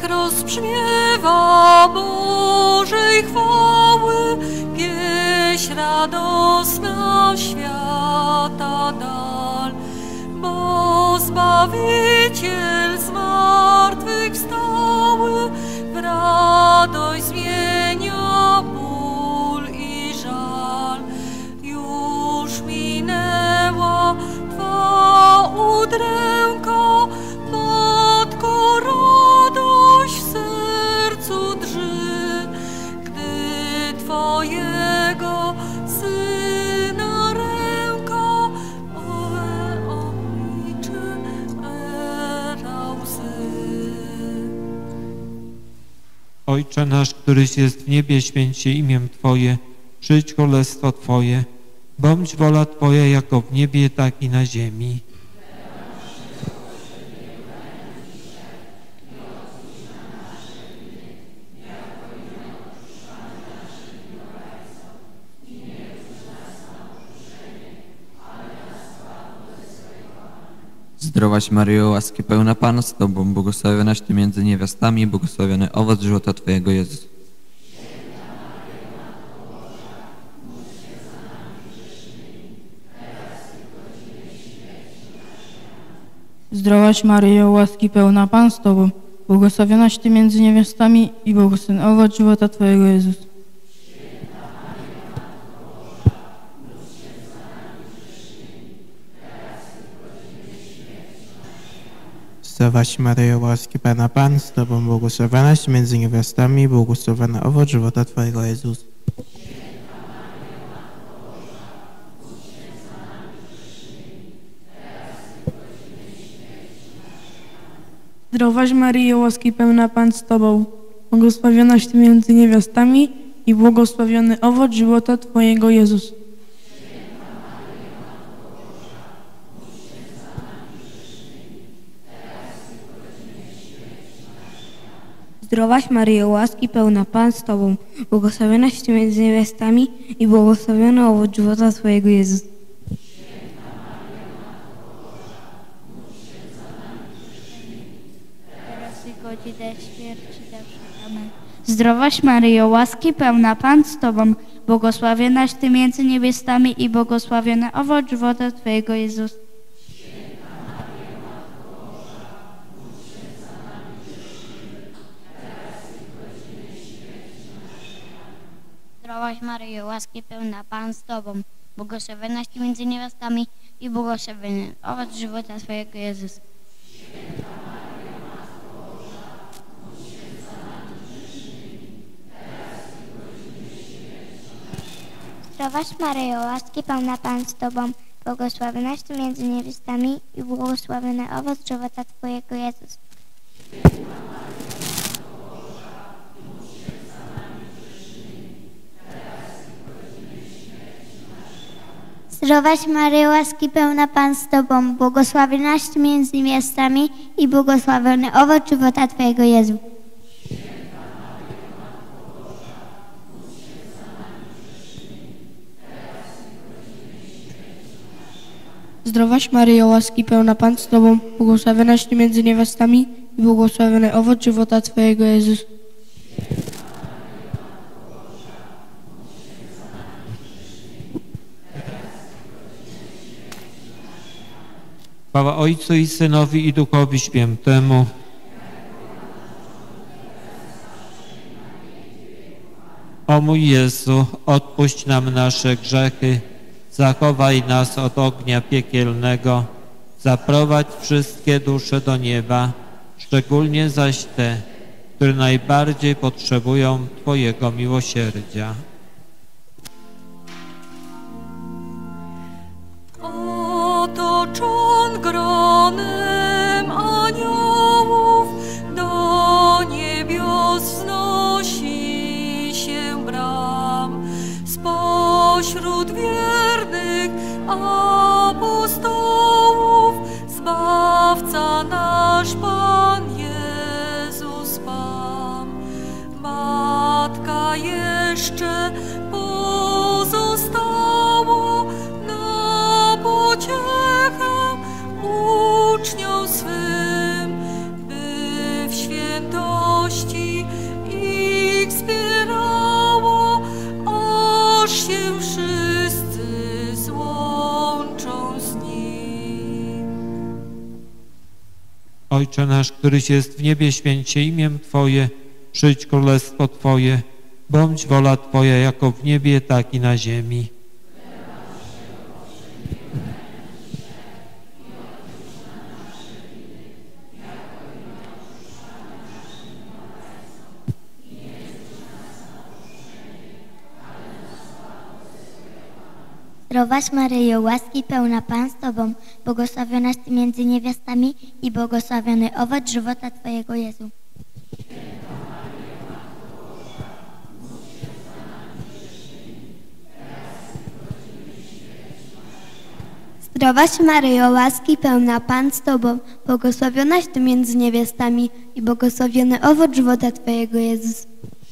rozbrzmiewa Bożej chwały, pieśń radosna świata dal, bo Zbawiciel zmartwychwstały w radość zmienia ból i żal. Już minęła Twa udręka, Matko, radość w sercu drży, gdy Twojego Syna ręka obliczy era łzy. Ojcze nasz, któryś jest w niebie, święć się imię Twoje, przyjdź królestwo Twoje, bądź wola Twoja jako w niebie, tak i na ziemi. Zdrowaś Maryjo, łaski pełna Pan z Tobą, błogosławionaś Ty między niewiastami i błogosławiony owoc żywota Twojego, Jezus. Zdrowaś Maryjo, łaski pełna Pan z Tobą, błogosławionaś Ty między niewiastami i błogosławiony owoc żywota Twojego, Jezus. Zdrowaś Maryjo, łaski Pana Pan z Tobą, błogosławionaś między niewiastami i błogosławiony owoc żywota Twojego, Jezus. Zdrowaś Maryjo, łaski pełna Pan z Tobą, błogosławionaś Ty między niewiastami i błogosławiony owoc żywota Twojego, Jezus. Zdrowaś Maryjo, łaski pełna Pan z Tobą, błogosławionaś Ty między niewiastami i błogosławiony owoc żywota Twojego, Jezus. Teraz i godzinę śmierci naszej. Amen. Zdrowaś Maryjo, łaski pełna Pan z Tobą, błogosławionaś Ty między niewiastami i błogosławiony owoc żywota Twojego, Jezus. Zdrowaś Maryjo, łaski pełna Pan z Tobą, błogosławionaś Ty między niewiastami i błogosławiony owoc żywota Twojego, Jezus. Zdrowaś Maryjo, łaski pełna Pan z Tobą, błogosławionaś Ty między niewiastami i błogosławiony owoc żywota Twojego, Jezus. Zdrowaś Maryjo, łaski pełna Pan z Tobą, błogosławionaś Ty między niewiastami i błogosławiony owoc żywota Twojego, Jezu. Zdrowaś Maryjo, łaski pełna Pan z Tobą, błogosławionaś Ty między niewiastami i błogosławiony owoc żywota Twojego, Jezus. Chwała Ojcu i Synowi i Duchowi Świętemu. O mój Jezu, odpuść nam nasze grzechy, zachowaj nas od ognia piekielnego, zaprowadź wszystkie dusze do nieba, szczególnie zaś te, które najbardziej potrzebują Twojego miłosierdzia. Otoczon gronem aniołów, do niebios wznosi się bram. Spośród wiernych apostołów Zbawca nasz Pan Jezus Pan. Matka jeszcze pozostała na pociechę uczniom swym, by w świętości Ojcze nasz, któryś jest w niebie, święć się imię Twoje, przyjdź królestwo Twoje, bądź wola Twoja jako w niebie, tak i na ziemi. Zdrowaś Maryjo, łaski pełna Pan z Tobą, błogosławionaś Ty między niewiastami i błogosławiony owoc żywota Twojego, Jezu. Zdrowaś Maryjo, łaski pełna Pan z Tobą, błogosławionaś Ty między niewiastami i błogosławiony owoc żywota Twojego, Jezus.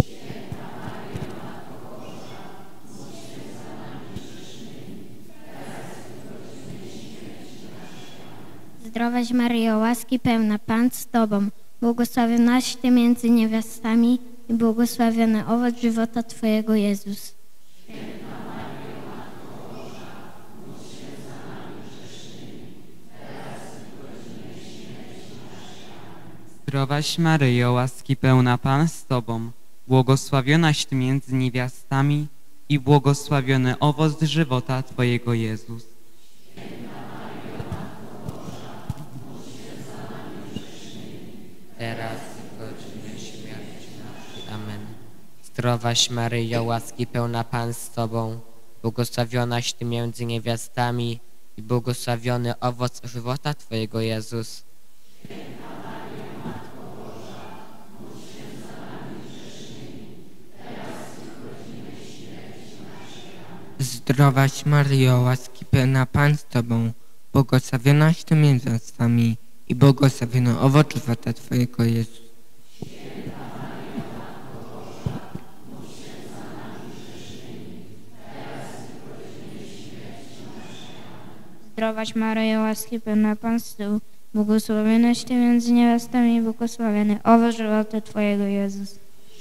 Zdrowaś Maryjo, łaski pełna Pan z Tobą, błogosławionaś Ty między niewiastami i błogosławiony owoc żywota Twojego, Jezus. Zdrowaś Maryjo, łaski pełna Pan z Tobą, błogosławionaś Ty między niewiastami i błogosławiony owoc żywota Twojego, Jezus. Teraz w godzinie śmierci naszej. Amen. Zdrowaś Maryjo, łaski pełna Pan z Tobą, błogosławionaś Ty między niewiastami i błogosławiony owoc żywota Twojego, Jezus. Zdrowaś Maryjo, łaski pełna Pan z Tobą, błogosławionaś Ty między niewiastami i błogosławiony owoc żywota Twojego, Jezus. Zdrowaś Maryjo, łaski pełna Pan z Tobą, błogosławionaś Ty między niewiastami i błogosławiony owoc żywota Twojego, Jezus.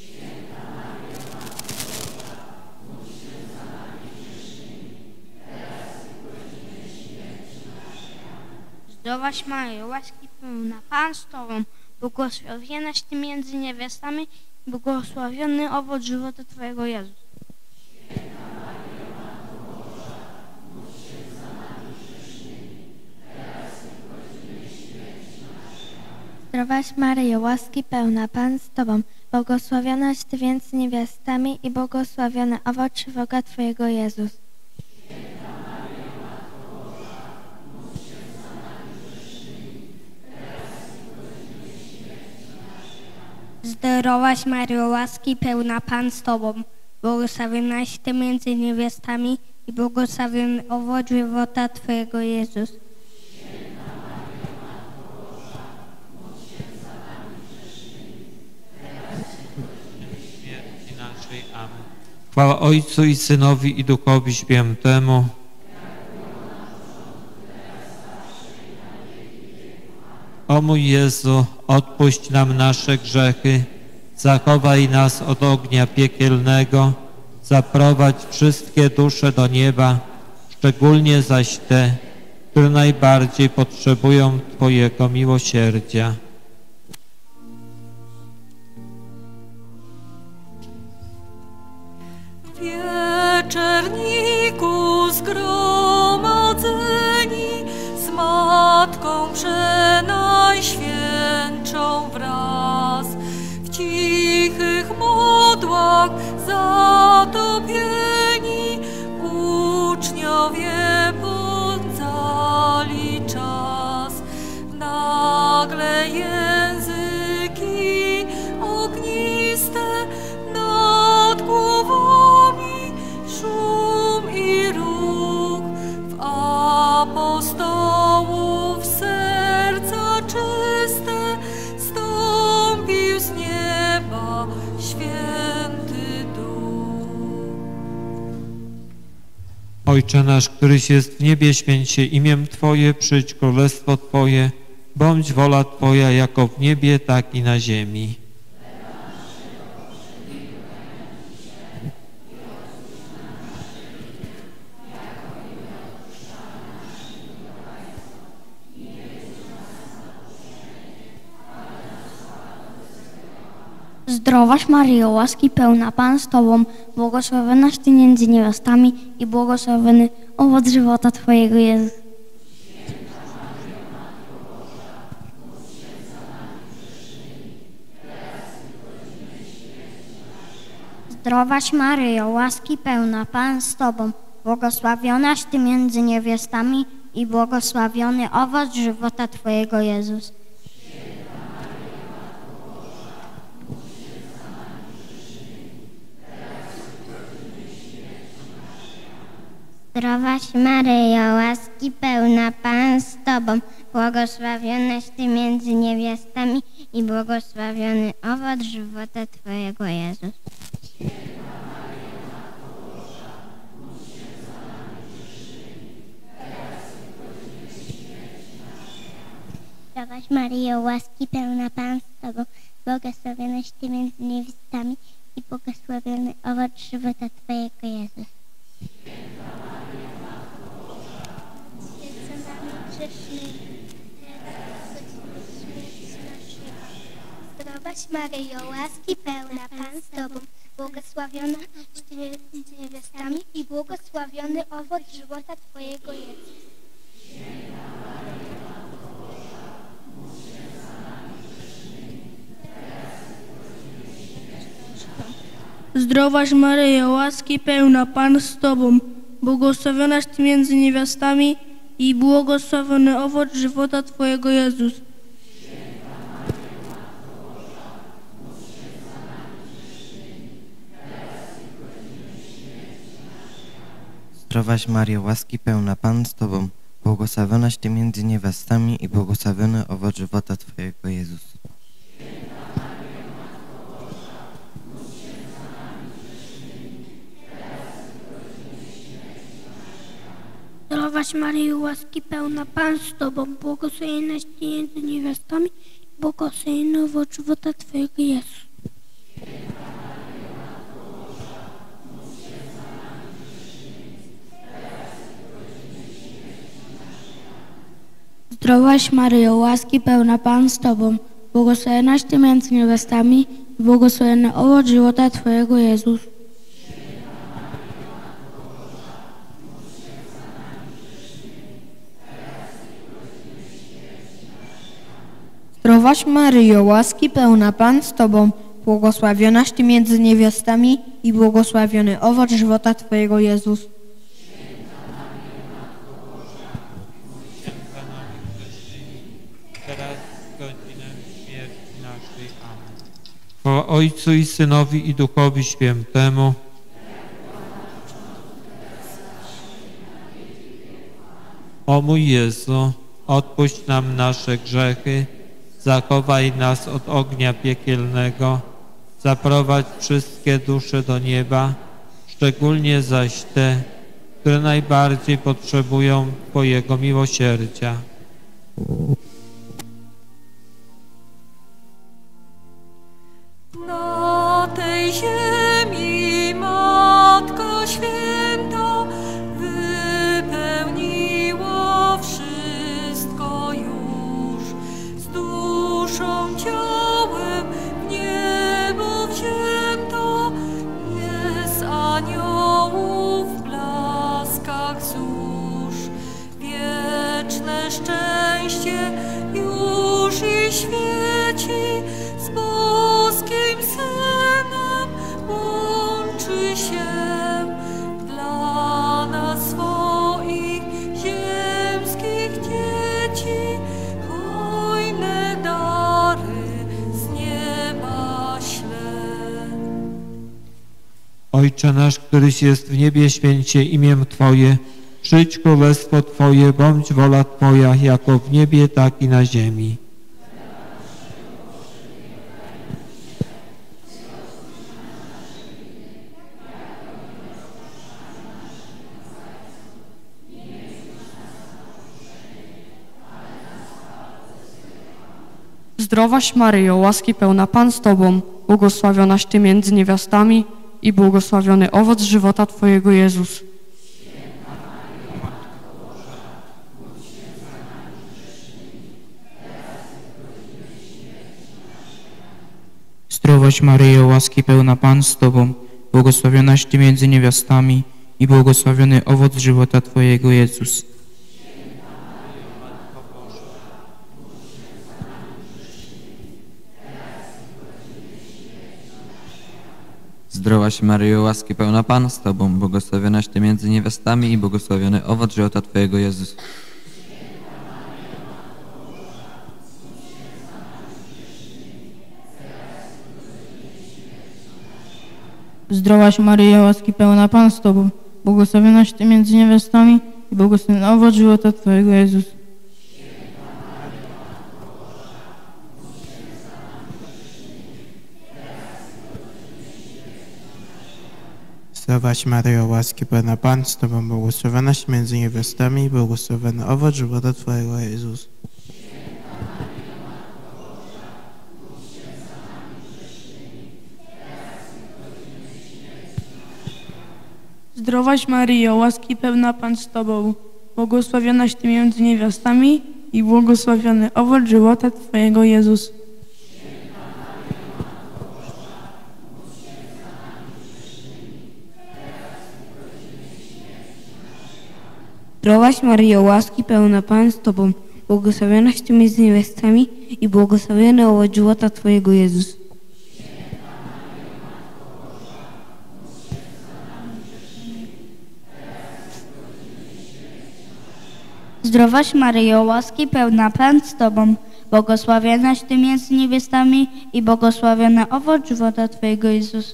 Zdrowaś Maryjo, łaski pełna Pan z Tobą, błogosławionaś Ty między niewiastami i błogosławiony owoc żywota Twojego, Jezus. Zdrowaś Maryjo, łaski pełna Pan z Tobą, błogosławionaś Ty między niewiastami i błogosławiony owoc żywota Twojego, Jezus. Zdrowaś Maryjo, łaski pełna Pan z Tobą, błogosławionaś Ty między niewiastami i błogosławiony owoc żywota Twojego, Jezus. Śmierci naszej. Amen. Chwała Ojcu i Synowi i Duchowi Świętemu. O mój Jezu, odpuść nam nasze grzechy, zachowaj nas od ognia piekielnego, zaprowadź wszystkie dusze do nieba, szczególnie zaś te, które najbardziej potrzebują Twojego miłosierdzia. Wieczerniku zgromadzeni z Matką Przenajświętszą wraz, w cichych modłach zatopieni, uczniowie poddali czas. Nagle języki ogniste nad głowami, szum i ruch w apostołów serca czyste, stąpił z nieba święty Duch. Ojcze nasz, któryś jest w niebie, święć się imię Twoje, przyjdź królestwo Twoje, bądź wola Twoja jako w niebie, tak i na ziemi. Zdrowaś Maryjo, łaski pełna, Pan z Tobą, błogosławionaś Ty między niewiastami i błogosławiony owoc żywota Twojego, Jezus. Zdrowaś Maryjo, łaski pełna, Pan z Tobą, błogosławionaś Ty między niewiastami i błogosławiony owoc żywota Twojego, Jezus. Zdrowaś Maryjo, łaski pełna, Pan z Tobą, błogosławionaś Ty między niewiastami i błogosławiony owoc żywota Twojego, Jezus. Zdrowaś Maryjo, łaski pełna, Pan z Tobą, błogosławionaś Ty między niewiastami i błogosławiony owoc żywota Twojego, Jezus. Zdrowaś Maryjo, łaski pełna, Pan z Tobą, błogosławiona Ty między niewiastami i błogosławiony owoc żywota Twojego, Jezus. Zdrowaś Maryjo, łaski pełna, Pan z Tobą, błogosławionaś Ty między niewiastami i błogosławiony owoc żywota Twojego, Jezus. Zdrowaś Maryjo, łaski pełna, Pan z Tobą, błogosławionaś Ty między niewiastami i błogosławiony owoc żywota Twojego, Jezus. Zdrowaś Maryjo, łaski pełna, Pan z Tobą, błogosławionaś Ty między niewiastami i błogosławiony owoc żywota Twojego, Jezus. Zdrowaś Maryjo, łaski pełna, Pan z Tobą, błogosławionaś Ty między niewiastami i błogosławiony owoc żywota Twojego, Jezus. Zdrowaś Maryjo, łaski pełna, Pan z Tobą, błogosławionaś Ty między niewiastami i błogosławiony owoc żywota Twojego, Jezus. Teraz w godzinę śmierci naszej. Amen. Chwała Ojcu i Synowi i Duchowi Świętemu. O mój Jezu, odpuść nam nasze grzechy, zachowaj nas od ognia piekielnego, zaprowadź wszystkie dusze do nieba, szczególnie zaś te, które najbardziej potrzebują Twojego miłosierdzia. Na tej ziemi Matko Święta wypełniło wszystko już. Z duszą, ciałem w niebo wzięto, jest aniołów w blaskach zórz. Wieczne szczęście już i świeci, z boskim Synem łączy się. Dla nas swoich ziemskich dzieci hojne dary z nieba śle. Ojcze nasz, któryś jest w niebie, święć się imię Twoje. Przyjdź królestwo Twoje, bądź wola Twoja, jako w niebie, tak i na ziemi. Zdrowaś Maryjo, łaski pełna, Pan z Tobą, błogosławionaś Ty między niewiastami i błogosławiony owoc żywota Twojego, Jezus. Zdrowaś Maryjo, łaski pełna Pan z Tobą, błogosławionaś Ty między niewiastami i błogosławiony owoc żywota Twojego, Jezus. Zdrowaś Maryjo, łaski pełna Pan z Tobą, błogosławionaś Ty między niewiastami i błogosławiony owoc żywota Twojego, Jezus. Zdrowaś Maryjo, łaski pełna Pan z Tobą, błogosławionaś Ty między niewiastami i błogosławiony owoc żywota Twojego, Jezus. Zdrowaś Maryjo, łaski pełna Pan z Tobą, błogosławionaś między niewiastami i błogosławiony owoc żywota Twojego, Jezus. Zdrowaś Maryjo, łaski pełna Pan z Tobą, błogosławionaś Ty między niewiastami i błogosławiony owoc żywota Twojego, Jezus. Zdrowaś Maryjo, łaski pełna Pan z Tobą, błogosławionaś Ty między niewiastami i błogosławiony owoc żywota Twojego, Jezus. Zdrowaś Maryjo, łaski pełna Pan z Tobą, błogosławionaś Ty między niewiastami i błogosławiony owoc żywota Twojego, Jezus.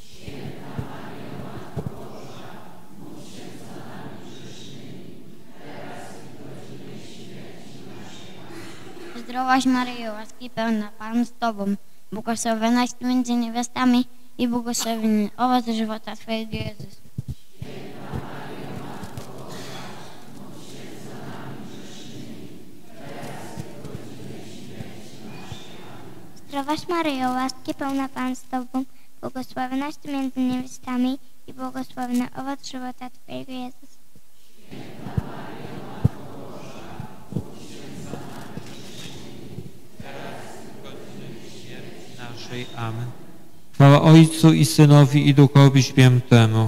Zdrowaś Maryjo, łaski pełna Pan z Tobą, błogosławionaś Ty między niewiastami i błogosławiony owoc żywota Twojego, Jezus. Zdrowaś Maryjo, łaski pełna Pan z Tobą, błogosławionaś Ty między niewiastami i błogosławiony owoc żywota Twojego, Jezus. Naszej. Amen. Chwała Ojcu i Synowi i Duchowi Świętemu.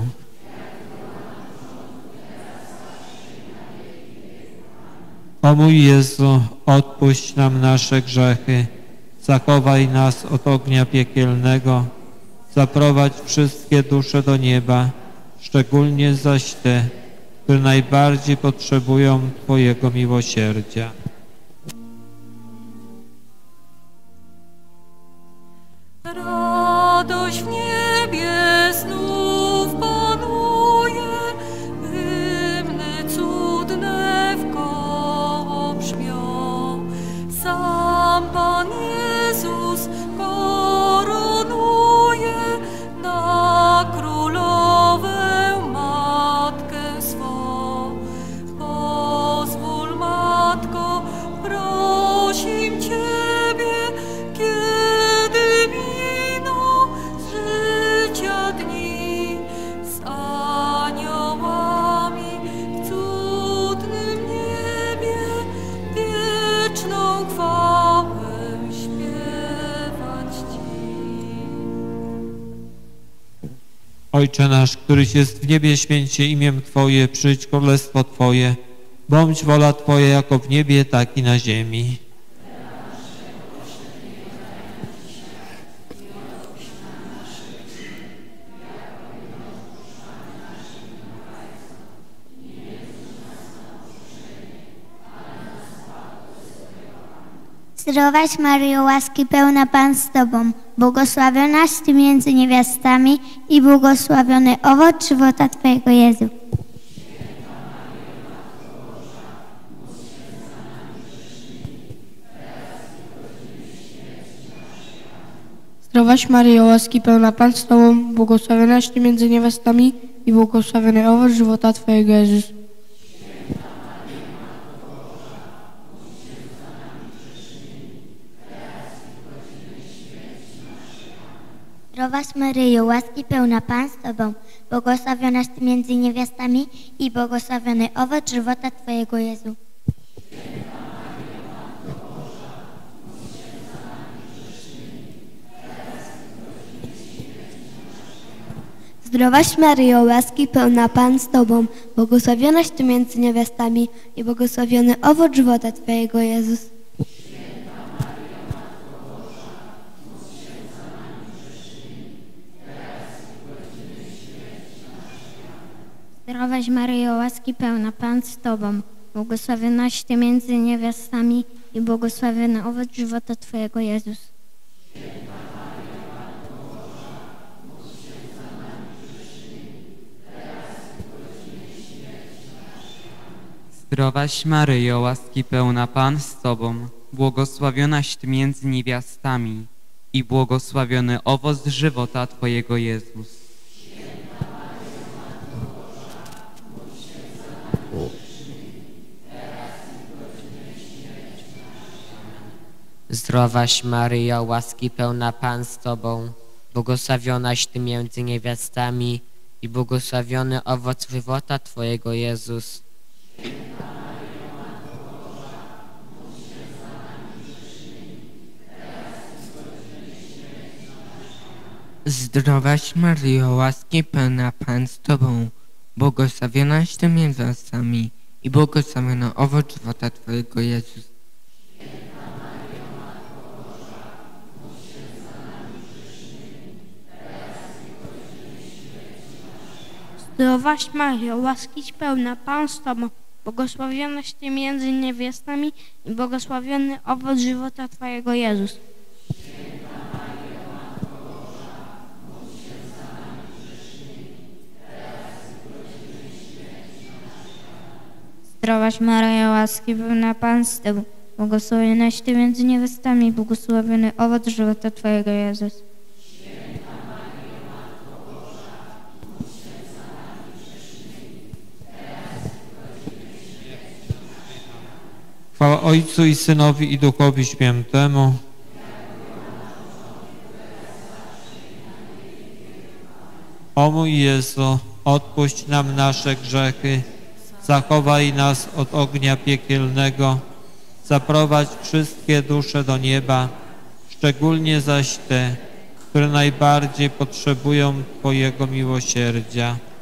O mój Jezu, odpuść nam nasze grzechy, zachowaj nas od ognia piekielnego, zaprowadź wszystkie dusze do nieba, szczególnie zaś te, które najbardziej potrzebują Twojego miłosierdzia. Radość w niebie znów panuje, hymny cudne wkoło brzmią. Sam Pan Jezus koronuje na królowę Matkę swą. Pozwól, Matko, prosim Ciebie, kiedy miną z życia dni, z aniołami w cudnym niebie wieczną chwałę śpiewać Ci. Ojcze nasz, któryś jest w niebie, święć się imię Twoje, przyjdź królestwo Twoje, bądź wola Twoja jako w niebie, tak i na ziemi. Zdrowaś Maryjo, łaski pełna Pan z Tobą, błogosławionaś Ty między niewiastami i błogosławiony owoc żywota Twojego, Jezu. Zdrowaś Maryjo, łaski pełna Pan z Tobą, błogosławionaś Ty między niewiastami i błogosławiony owoc żywota Twojego, Jezus. Zdrowaś Maryjo, łaski pełna Pan z Tobą, błogosławionaś Ty między niewiastami i błogosławiony owoc żywota Twojego, Jezu. Zdrowaś Maryjo, łaski pełna Pan z Tobą, błogosławionaś Ty między niewiastami i błogosławiony owoc żywota Twojego, Jezus. Zdrowaś Maryjo, łaski pełna Pan z Tobą, błogosławionaś Ty między niewiastami i błogosławiony owoc żywota Twojego, Jezus. Zdrowaś Maryjo, łaski pełna Pan z Tobą, błogosławionaś Ty między niewiastami i błogosławiony owoc żywota Twojego, Jezus. Zdrowaś Maryjo, łaski pełna Pan z Tobą, błogosławionaś Ty między niewiastami i błogosławiony owoc żywota Twojego, Jezus. Zdrowaś Maryjo, łaski pełna Pan z Tobą, błogosławionaś Ty między niewiastami i błogosławiony owoc żywota Twojego, Jezus. Zdrowaś Maryjo, łaskiś pełna Pan z Tobą, błogosławionaś Ty między niewiastami i błogosławiony owoc żywota Twojego, Jezus. Zdrowaś Maryjo, łaski pełna Pan z Tobą, błogosławionaś Ty między niewiastami i błogosławiony owoc żywota Twojego, Jezus. Chwała Ojcu i Synowi i Duchowi Świętemu. O mój Jezu, odpuść nam nasze grzechy, zachowaj nas od ognia piekielnego, zaprowadź wszystkie dusze do nieba, szczególnie zaś te, które najbardziej potrzebują Twojego miłosierdzia.